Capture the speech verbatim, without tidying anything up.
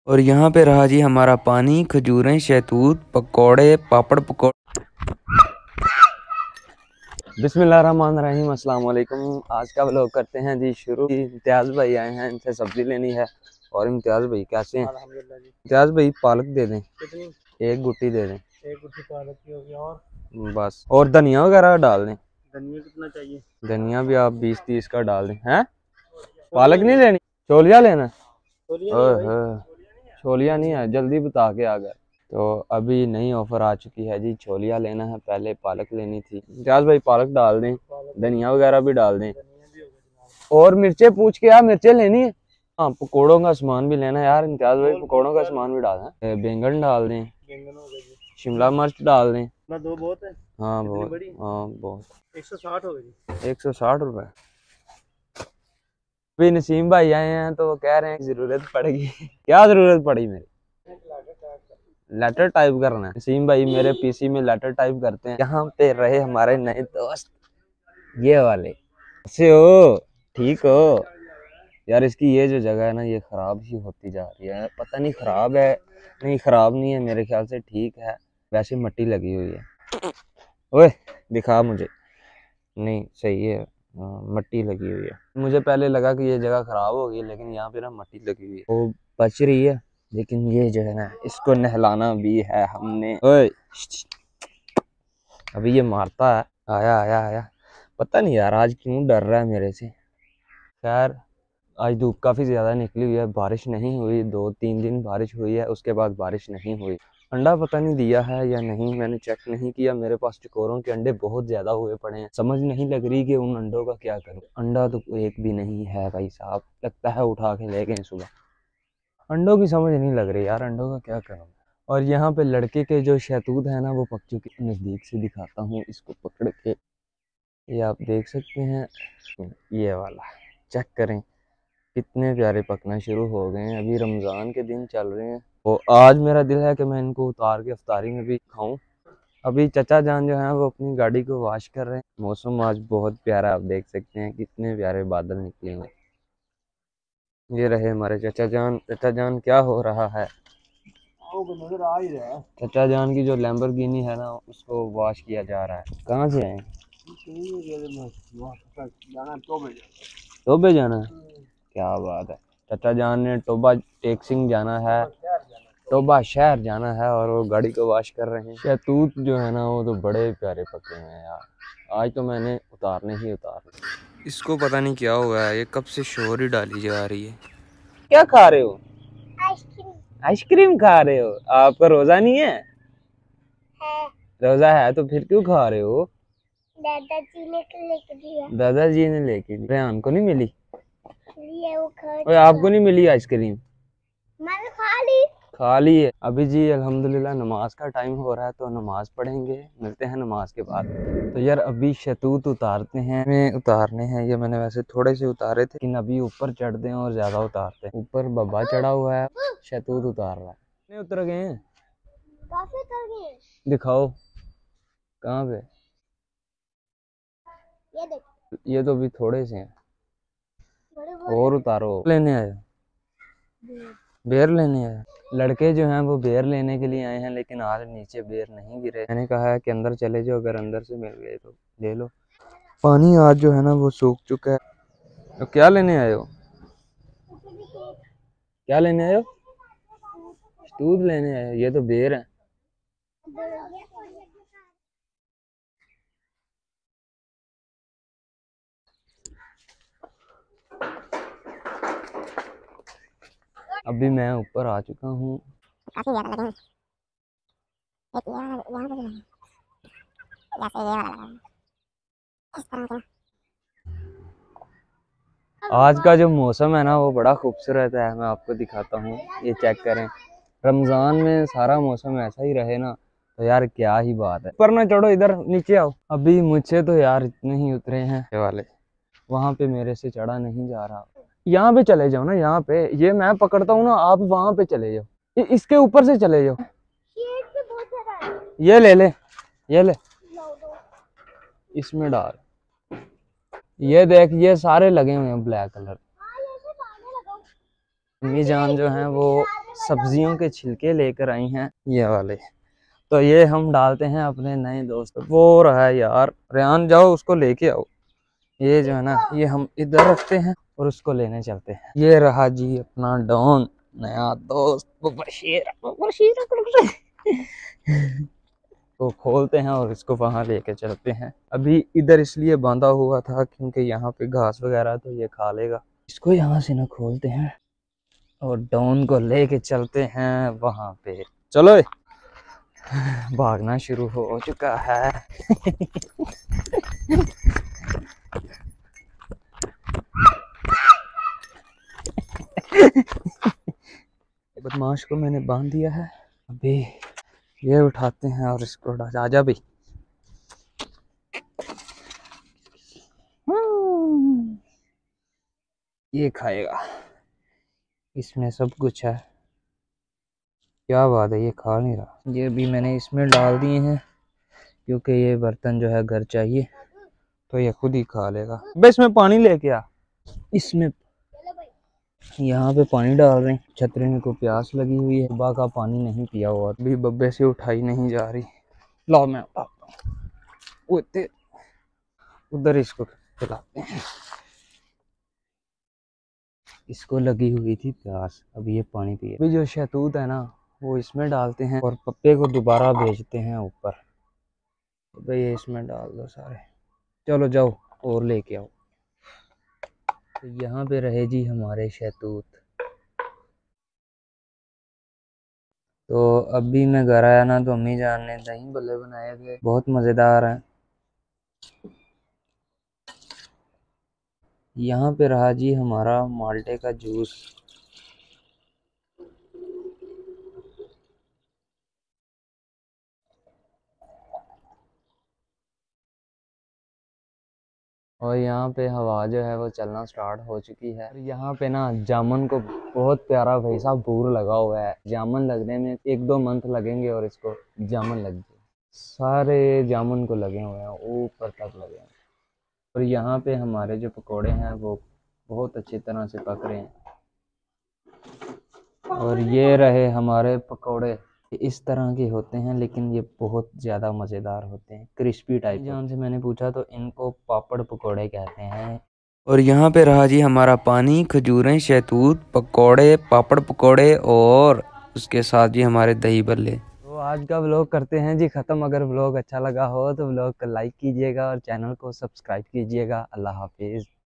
और यहाँ पे रहा जी हमारा पानी, खजूरें, शहतूत, पकौड़े, पापड़ पकौड़े। बिस्मिल्लाहिर्रहमानिर्रहीम, अस्सलाम वालेकुम। आज का व्लॉग करते हैं जी शुरू। इम्तियाज़ भाई आए हैं, इनसे सब्जी लेनी है। और इम्तियाज़ भाई कैसे हैं? इम्तियाज़ भाई पालक दे दें। कितनी? एक गुट्टी दे दें। एक गुट्टी पालक की होगी। और बस, और धनिया वगैरह डाल दें। धनिया कितना चाहिए? धनिया भी आप बीस तीस का डाल दें। हैं, पालक नहीं लेनी, छोलिया लेना। छोलिया नहीं है, जल्दी बता के आ गए। तो अभी नई ऑफर आ चुकी है जी, छोलिया लेना है, पहले पालक लेनी थी। इम्तियाज़ भाई पालक डाल दें, धनिया वगैरह भी डाल दें। और मिर्चें पूछ के यार, मिर्चें लेनी है। हाँ, पकोड़ों का सामान भी लेना है यार। इम्तियाज़ भाई पकोड़ों का सामान भी डालना है। बैंगन डाल दें, शिमला मिर्च डाल दें। दो बहुत है। हाँ बहुत, हाँ बहुत। एक सौ साठ हो गई। एक सौ साठ रुपए। अभी नसीम भाई आए हैं तो वो कह रहे हैं जरूरत पड़ेगी। क्या जरूरत पड़ी? मेरी लेटर टाइप करना है। नसीम भाई मेरे पीसी में लेटर टाइप करते हैं। यहाँ पे रहे हमारे नए दोस्त ये वाले। कैसे हो? ठीक हो यार? इसकी ये जो जगह है ना, ये खराब ही होती जा रही है। पता नहीं खराब है, नहीं खराब नहीं है, मेरे ख्याल से ठीक है। वैसे मट्टी लगी हुई है। ओए दिखा मुझे। नहीं सही है, मट्टी लगी हुई है। मुझे पहले लगा कि ये जगह खराब होगी, लेकिन यहाँ पे ना मट्टी लगी हुई है। वो बच रही है, लेकिन ये जो है ना, इसको नहलाना भी है हमने। ओए अभी ये मारता है। आया आया आया। पता नहीं यार आज क्यों डर रहा है मेरे से। खैर आज धूप काफ़ी ज़्यादा निकली हुई है, बारिश नहीं हुई। दो तीन दिन बारिश हुई है, उसके बाद बारिश नहीं हुई। अंडा पता नहीं दिया है या नहीं, मैंने चेक नहीं किया। मेरे पास चकोरों के अंडे बहुत ज़्यादा हुए पड़े हैं, समझ नहीं लग रही कि उन अंडों का क्या करूं। अंडा तो एक भी नहीं है भाई साहब, लगता है उठा के ले गए सुबह। अंडों की समझ नहीं लग रही यार, अंडों का क्या करूं। और यहाँ पे लड़के के जो शहतूत है ना, वो पक चुके। नज़दीक से दिखाता हूँ इसको पकड़ के, ये आप देख सकते हैं। ये वाला चेक करें, कितने प्यारे पकना शुरू हो गए हैं। अभी रमज़ान के दिन चल रहे हैं। वो आज मेरा दिल है कि मैं इनको उतार के इफ्तारी में भी खाऊं। अभी चचा जान जो है वो अपनी गाड़ी को वॉश कर रहे हैं। मौसम आज बहुत प्यारा, आप देख सकते हैं कितने प्यारे बादल निकले हुए। ये रहे हमारे चचा जान। चचा जान क्या हो रहा है? नजर आ ही रहा है। चचा जान की जो लैम्बोर्गिनी है ना, उसको वॉश किया जा रहा है। कहाँ से आए? टोबे जाना है। क्या बात है। चचा जान ने टोबा टेक्सिंग जाना है, टोबा शहर जाना है, और वो गाड़ी को वॉश कर रहे हैं। शहतूत जो है ना, वो तो बड़े प्यारे पके हुए हैं यार। आज तो मैंने उतारने ही उतारने। इसको पता नहीं क्या हुआ है, ये कब से शोर ही डाली जा रही है। क्या खा रहे हो? आइसक्रीम। आइसक्रीम खा रहे हो? आपका रोजा नहीं है? है। रोजा है तो फिर क्यों खा रहे हो? दादाजी ने लेके दिया। दादाजी ने लेके दी। रेहान को नहीं मिली? वो आपको नहीं मिली आइसक्रीम? मैंने खा ली। खा ली है। अभी जी अल्हम्दुलिल्लाह नमाज का टाइम हो रहा है, तो नमाज पढ़ेंगे। मिलते हैं नमाज के बाद। तो यार अभी शहतूत उतारते हैं। मैं उतारने हैं, ये मैंने वैसे थोड़े से उतारे थे, लेकिन अभी ऊपर चढ़ते हैं और ज्यादा उतारते हैं। ऊपर बब्बा चढ़ा हुआ है, शहतूत उतार रहा है। नहीं उतर गए हैं? काफी उतर गए। दिखाओ कहाँ पे? ये देख। ये तो अभी थोड़े से हैं, और उतारो। लेने आए? बेर लेने आए। लड़के जो हैं वो बेर लेने के लिए आए हैं, लेकिन आज नीचे बेर नहीं गिरे। मैंने कहा है कि अंदर चले जाओ, अगर अंदर से मिल गए तो ले लो। पानी आज जो है ना वो सूख चुका है। तो क्या लेने आए हो? क्या लेने आए हो? दूध लेने आए हो? ये तो बेर है। अभी मैं ऊपर आ चुका हूँ। काफी ज्यादा लगे हैं। एक ये वाला यहाँ पे लगे, जैसे ये वाला लगा इस तरह से। आज का जो मौसम है ना वो बड़ा खूबसूरत है, मैं आपको दिखाता हूँ। ये चेक करें, रमजान में सारा मौसम ऐसा ही रहे ना, तो यार क्या ही बात है। ऊपर ना चढ़ो, इधर नीचे आओ। अभी मुझसे तो यार इतने ही उतरे हैं ये वाले, वहां पे मेरे से चढ़ा नहीं जा रहा। यहाँ पे चले जाओ ना, यहाँ पे ये मैं पकड़ता हूँ ना, आप वहां पे चले जाओ, इसके ऊपर से चले जाओ। ये ले ले, ये ले, इसमें डाल। ये देख, ये सारे लगे हुए हैं ब्लैक कलर। अम्मी जान जो हैं वो सब्जियों के छिलके लेकर आई हैं ये वाले। तो ये हम डालते हैं अपने नए दोस्त। वो रहा है यार, रेहान जाओ उसको लेके आओ। ये जो है ना, ये हम इधर रखते हैं और उसको लेने चलते हैं। ये रहा जी अपना डॉन, नया दोस्त बशीर। बशीर को खोलते हैं और इसको वहां लेके चलते हैं। अभी इधर इसलिए बांधा हुआ था क्योंकि यहाँ पे घास वगैरह तो ये खा लेगा। इसको यहाँ से ना खोलते हैं और डॉन को लेके चलते हैं वहां पे। चलो, भागना शुरू हो चुका है। बदमाश को मैंने बांध दिया है। अभी ये उठाते हैं और इसको उड़ा। आजा भाई। ये खाएगा, इसमें सब कुछ है। क्या बात है, ये खा नहीं रहा। ये भी मैंने इसमें डाल दिए हैं क्योंकि ये बर्तन जो है घर चाहिए, तो ये खुद ही खा लेगा। बस इसमें पानी लेके आ। इसमें यहाँ पे पानी डाल रहे हैं। छतरी को प्यास लगी हुई है, सुबह का पानी नहीं पिया हुआ, अभी बब्बे से उठाई नहीं जा रही। लो मैं उधर इसको खिलाते हैं। इसको लगी हुई थी प्यास, अभी ये पानी पिए। अभी जो शहतूत है ना, वो इसमें डालते हैं और पप्पे को दोबारा भेजते हैं ऊपर। तो ये इसमें डाल दो सारे। चलो जाओ और लेके आओ। तो यहाँ पे रहे जी हमारे शहतूत। तो अभी मैं घर आया ना, तो अम्मी जान ने दही भल्ले बनाए थे, बहुत मज़ेदार हैं। यहाँ पे रहा जी हमारा माल्टे का जूस। और यहाँ पे हवा जो है वो चलना स्टार्ट हो चुकी है। यहाँ पे ना जामुन को बहुत प्यारा भाई साहब बूर लगा हुआ है। जामुन लगने में एक दो मंथ लगेंगे और इसको जामुन लग जाए। सारे जामुन को लगे हुए हैं, ऊपर तक लगे हैं। और यहाँ पे हमारे जो पकोड़े हैं वो बहुत अच्छी तरह से पक रहे हैं। और ये रहे हमारे पकोड़े। इस तरह के होते हैं लेकिन ये बहुत ज़्यादा मज़ेदार होते हैं, क्रिस्पी टाइप। जहाँ से मैंने पूछा तो इनको पापड़ पकोड़े कहते हैं। और यहाँ पे रहा जी हमारा पानी, खजूरें, शहतूत, पकौड़े, पापड़ पकौड़े और उसके साथ जी हमारे दही भल्ले। तो आज का व्लॉग करते हैं जी ख़त्म। अगर व्लॉग अच्छा लगा हो तो व्लॉग को लाइक कीजिएगा और चैनल को सब्सक्राइब कीजिएगा। अल्लाह हाफिज़।